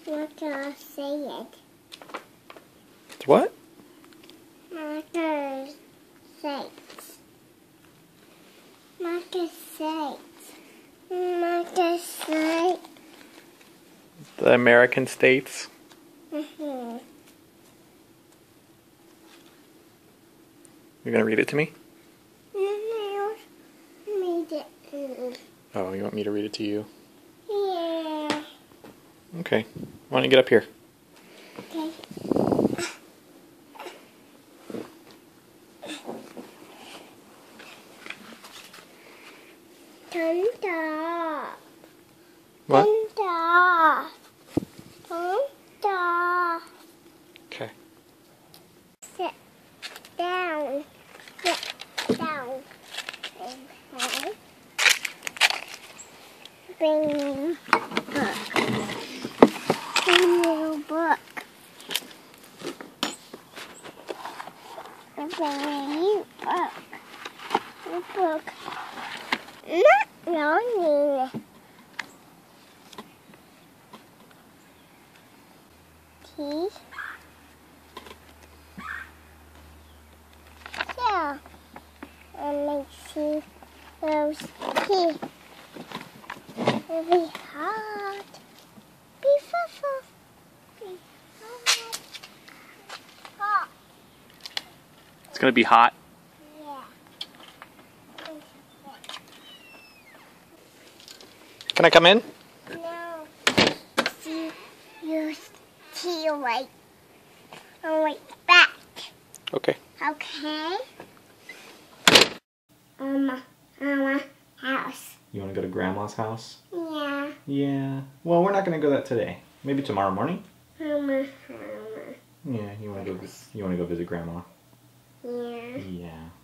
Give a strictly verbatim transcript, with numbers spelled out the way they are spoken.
Marker, say it. What? Marker, say Marker, say Marker, say The American states. Mm-hmm. You're gonna read it to me? Read it. Oh, you want me to read it to you? Yeah. Okay. Why don't you get up here? Okay. Thunder. What? Thunder. Thunder. Okay. Sit down. Sit down. Okay. Bring book. Bring your book. Bring your book. Your book. Not yawning. Teeth. Yeah. And make see those teeth. Be hot. Be fuffle. Be hot. Hot. It's gonna be hot. Yeah. Can I come in? No. See your tail right. On right back. Okay. Okay. Um, Mama house. You wanna go to Grandma's house? Yeah. Yeah. Well, we're not gonna go that today. Maybe tomorrow morning? Mama, Mama. Yeah, you wanna go you wanna go visit Grandma? Yeah. Yeah.